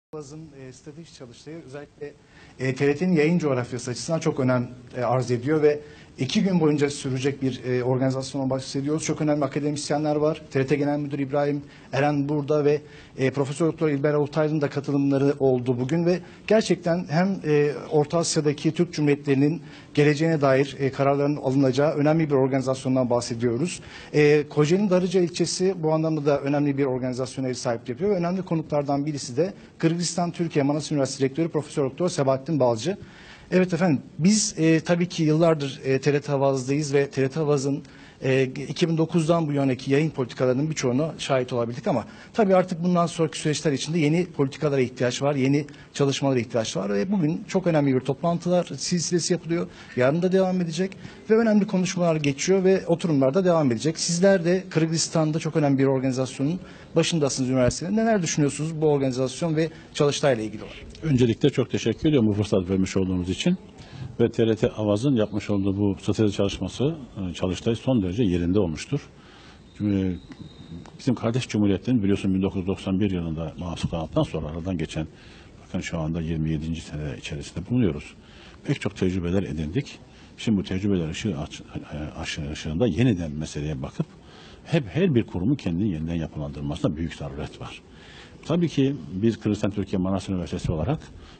Avaz'ın stratejik çalıştığı özellikle TRT'nin yayın coğrafyası açısından çok önem arz ediyor ve 2 gün boyunca sürecek bir organizasyondan bahsediyoruz. Çok önemli akademisyenler var. TRT Genel Müdürü İbrahim Eren burada ve Profesör Doktor İlber Ortaylı'nın da katılımları oldu bugün ve gerçekten hem Orta Asya'daki Türk Cumhuriyetlerinin geleceğine dair kararların alınacağı önemli bir organizasyondan bahsediyoruz. Kocaeli Darıca ilçesi bu anlamda da önemli bir organizasyona ev sahipliği yapıyor ve önemli konuklardan birisi de Kırgızistan Türkiye Manas Üniversitesi Rektörü Profesör Doktor Sebahattin Balcı. Evet efendim, biz tabii ki yıllardır TRT Havaz'dayız ve TRT Havaz'ın 2009'dan bu yöneki yayın politikalarının birçoğuna şahit olabildik ama tabii artık bundan sonraki süreçler içinde yeni politikalara ihtiyaç var, yeni çalışmalara ihtiyaç var ve bugün çok önemli bir toplantılar silsilesi yapılıyor. Yarın da devam edecek ve önemli konuşmalar geçiyor ve oturumlar da devam edecek. Sizler de Kırgızistan'da çok önemli bir organizasyonun başındasınız üniversitede. Neler düşünüyorsunuz bu organizasyon ve çalıştayla ilgili olarak? Öncelikle çok teşekkür ediyorum bu fırsat vermiş olduğumuz için. Ve TRT Avaz'ın yapmış olduğu bu strateji çalışması, çalıştay son derece yerinde olmuştur. Bizim kardeş cumhuriyetlerin biliyorsun 1991 yılında mahsus kaldıktan sonra aradan geçen, bakın şu anda 27. sene içerisinde bulunuyoruz. Pek çok tecrübeler edindik. Şimdi bu tecrübeler ışığında yeniden meseleye bakıp her bir kurumu kendini yeniden yapılandırmasına büyük zaruret var. Tabii ki biz Kırgızistan Türkiye Manas Üniversitesi olarak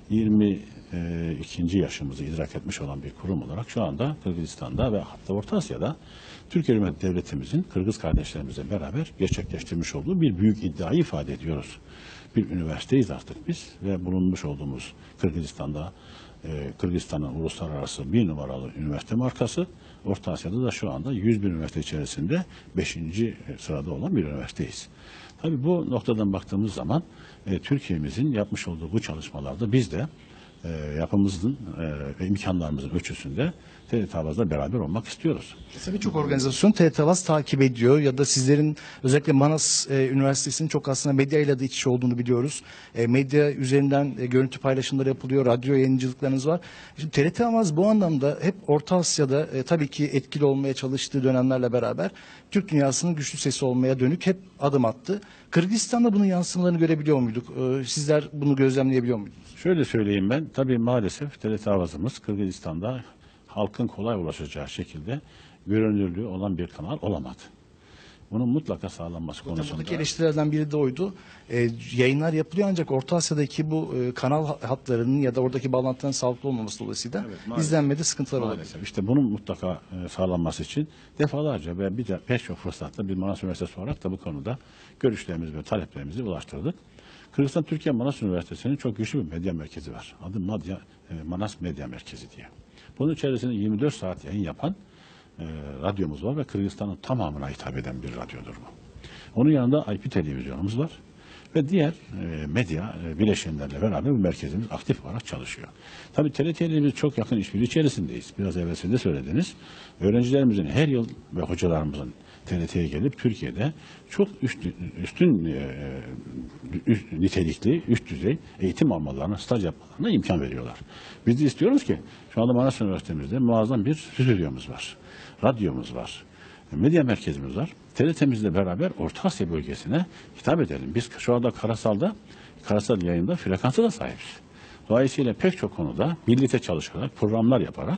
22. yaşımızı idrak etmiş olan bir kurum olarak şu anda Kırgızistan'da ve hatta Orta Asya'da Türkiye Cumhuriyeti Devletimizin Kırgız kardeşlerimizle beraber gerçekleştirmiş olduğu bir büyük iddiayı ifade ediyoruz. Bir üniversiteyiz artık biz ve bulunmuş olduğumuz Kırgızistan'da Kırgızistan'ın uluslararası 1 numaralı üniversite markası, Orta Asya'da da şu anda 101 üniversite içerisinde 5. sırada olan bir üniversiteyiz. Tabii bu noktadan baktığımız zaman Türkiye'mizin yapmış olduğu bu çalışmalarda biz de yapımızın ve imkanlarımızın ölçüsünde TRT Havaz'la beraber olmak istiyoruz. Tabii çok organizasyon TRT Havaz takip ediyor ya da sizlerin özellikle Manas Üniversitesi'nin çok aslında medyayla da iç içe olduğunu biliyoruz. Medya üzerinden görüntü paylaşımları yapılıyor, radyo yayıncılıklarınız var. Şimdi TRT Havaz bu anlamda hep Orta Asya'da tabii ki etkili olmaya çalıştığı dönemlerle beraber Türk dünyasının güçlü sesi olmaya dönük hep adım attı. Kırgızistan'da bunun yansımalarını görebiliyor muyduk? Sizler bunu gözlemleyebiliyor muydunuz? Şöyle söyleyeyim ben, tabii maalesef TRT Havaz'ımız Kırgızistan'da halkın kolay ulaşacağı şekilde görünürlüğü olan bir kanal olamadı. Bunun mutlaka sağlanması konusunda. Buradaki eleştirilerden biri de oydu. Yayınlar yapılıyor ancak Orta Asya'daki bu kanal hatlarının ya da oradaki bağlantıların sağlıklı olmaması dolayısıyla izlenmede sıkıntılar olabilir. İşte bunun mutlaka sağlanması için defalarca ve bir de pek çok fırsatta bir Manas Üniversitesi olarak da bu konuda görüşlerimizi ve taleplerimizi ulaştırdık. Kırgızistan Türkiye Manas Üniversitesi'nin çok güçlü bir medya merkezi var. Adı Manas Medya Merkezi diye. Bunun içerisinde 24 saat yayın yapan radyomuz var ve Kırgızistan'ın tamamına hitap eden bir radyodur bu. Onun yanında IP televizyonumuz var ve diğer medya bileşenlerle beraber bu merkezimiz aktif olarak çalışıyor. Tabii TRT ile biz çok yakın işbirliği içerisindeyiz. Biraz evvelinde söylediniz. Öğrencilerimizin her yıl ve hocalarımızın TRT'ye gelip Türkiye'de çok üstün nitelikli, üst düzey eğitim almalarına, staj yapmalarına imkan veriyorlar. Biz de istiyoruz ki şu anda Manas Üniversitemizde muazzam bir stüdyomuz var, radyomuz var, medya merkezimiz var. TRT'mizle beraber Orta Asya bölgesine hitap edelim. Biz şu anda karasal yayında frekansa da sahibiz. Dolayısıyla pek çok konuda birlikte çalışarak, programlar yaparak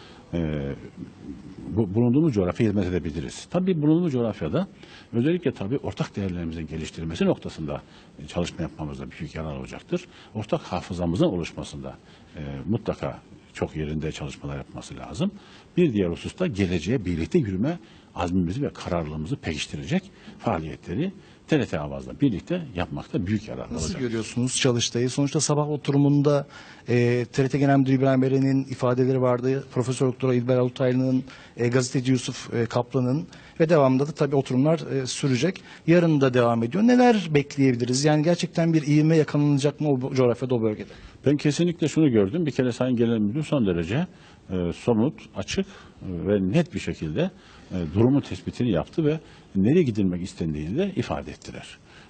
bulunduğumuz coğrafyaya hizmet edebiliriz. Tabii bulunduğumuz coğrafyada özellikle tabii ortak değerlerimizin geliştirilmesi noktasında çalışma yapmamızda büyük yarar olacaktır. Ortak hafızamızın oluşmasında mutlaka çok yerinde çalışmalar yapması lazım. Bir diğer hususta geleceğe birlikte yürüme azmimizi ve kararlılığımızı pekiştirecek faaliyetleri TRT Havaz'la birlikte yapmakta büyük yarar olacak. Nasıl görüyorsunuz çalıştayı? Sonuçta sabah oturumunda TRT Genel Müdürü İbrahim Eren'in ifadeleri vardı. Profesör Doktor İlber Ortaylı'nın, gazeteci Yusuf Kaplan'ın ve devamında da tabii oturumlar sürecek. Yarın da devam ediyor. Neler bekleyebiliriz? Yani gerçekten bir ivme yakalanacak mı o coğrafyada, o bölgede? Ben kesinlikle şunu gördüm. Bir kere Sayın Genel Müdür son derece somut, açık ve net bir şekilde durumun tespitini yaptı ve nereye gidilmek istendiğini de ifade ettiler.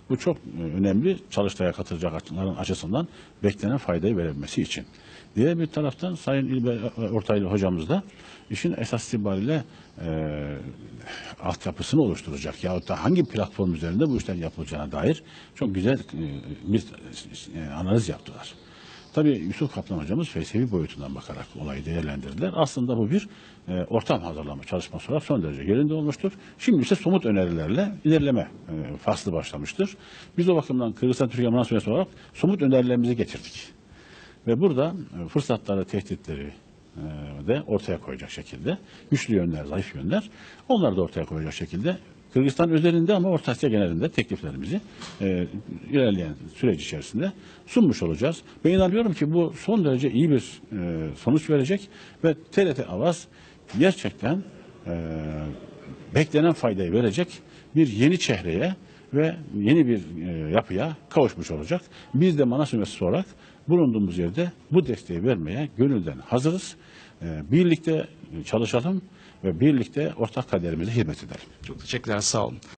Bu çok önemli, çalıştaya katılacakların açısından beklenen faydayı verebilmesi için. Diğer bir taraftan Sayın İlber Ortaylı hocamız da işin esas itibariyle altyapısını oluşturacak yahut da hangi platform üzerinde bu işler yapılacağına dair çok güzel bir analiz yaptılar. Tabii Yusuf Kaplan hocamız felsefi boyutundan bakarak olayı değerlendirdiler. Aslında bu bir ortam hazırlama çalışması olarak son derece yerinde olmuştur. Şimdi ise somut önerilerle ilerleme faslı başlamıştır. Biz o bakımdan Kırgızistan-Türkiye münasebesi olarak somut önerilerimizi getirdik. Ve burada fırsatları, tehditleri de ortaya koyacak şekilde, güçlü yönler, zayıf yönler, onları da ortaya koyacak şekilde Kırgızistan özelinde ama Orta Asya genelinde tekliflerimizi ilerleyen süreç içerisinde sunmuş olacağız. Ben inanıyorum ki bu son derece iyi bir sonuç verecek ve TRT Avaz gerçekten beklenen faydayı verecek bir yeni çehreye ve yeni bir yapıya kavuşmuş olacak. Biz de Manas Üniversitesi olarak bulunduğumuz yerde bu desteği vermeye gönülden hazırız. Birlikte çalışalım ve birlikte ortak kaderimize hizmet edelim. Çok teşekkürler, sağ olun.